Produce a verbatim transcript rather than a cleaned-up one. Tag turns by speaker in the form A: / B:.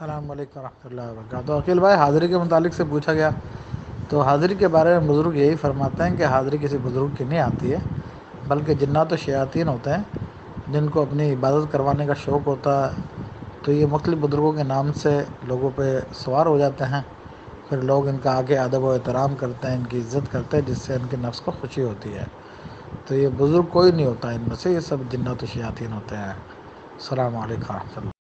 A: अस्सलाम वालेकुम रहमतुल्लाहि व बरकातहू। अकील भाई, हाज़िरी के मुतालिक से पूछा गया, तो हाज़िरी के बारे में बुज़ुर्ग यही फरमाते हैं कि हाज़िरी किसी बुज़ुर्ग की नहीं आती है, बल्कि जिन्नात व शयातीन होते हैं जिनको अपनी इबादत करवाने का शौक़ होता है। तो ये मुख्तलिफ़ बुज़ुर्गों के नाम से लोगों पे सवार हो जाते हैं, फिर लोग इनका आगे अदब व एहतराम करते हैं, इनकी इज़्ज़त करते हैं, जिससे इनके नफ्स को खुशी होती है। तो ये बुज़ुर्ग कोई नहीं होता इनमें से, ये सब जिन्नात व शयातीन होते हैं। अस्सलामु अलैकुम।